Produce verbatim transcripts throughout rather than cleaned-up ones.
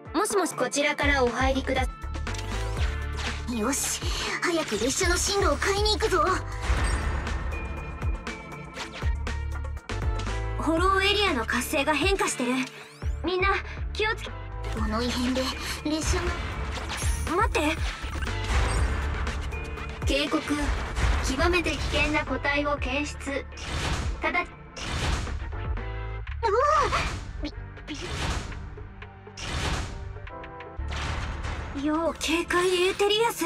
もしもし、こちらからお入りください。 よし、早く列車の進路を変えに行くぞ。 ホローエリアの活性が変化してる。みんな気をつけ。 この異変で列車が。 待って。 警告、極めて危険な個体を検出。ただ。 うわびび要警戒エーテリアス。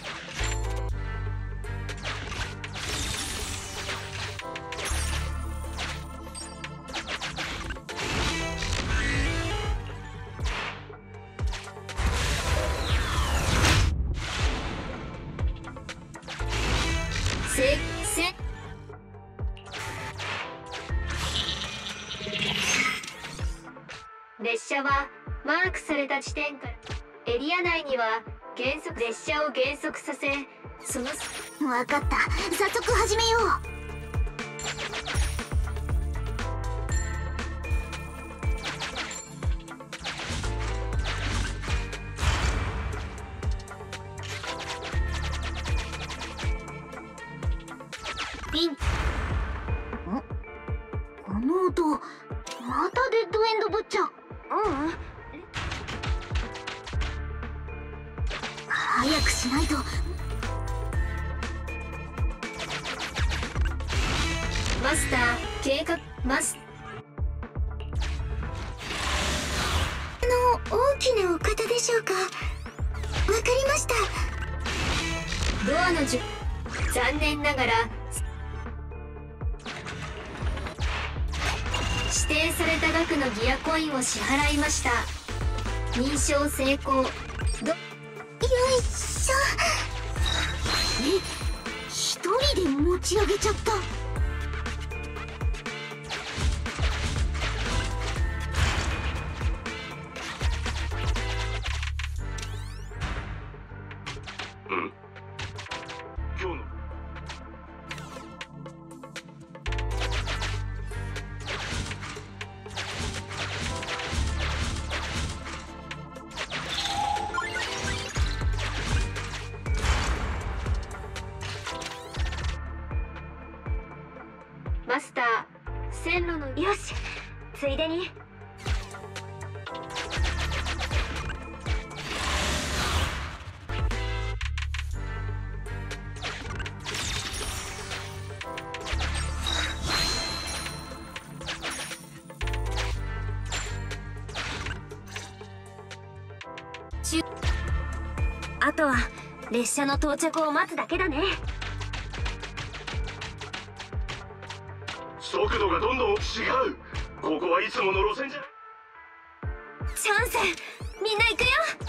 せせ列車はマークされた地点からエリア内には減速列車を減速させ、その分かった、早速始めよう。 ピン。ん？ この音、またデッドエンドブッチャー。 ううん。 早くしないと。 マスター、計画マスあの大きなお方でしょうか。わかりました。 ドアのじゅ残念ながら指定された額のギアコインを支払いました。認証成功。どよいしょ。え、一人で持ち上げちゃった。 うん。今日のマスター、線路のよし、ついでに。あとは列車の到着を待つだけだね。 速度がどんどん違う。ここはいつもの路線じゃ。 チャンス、みんな行くよ。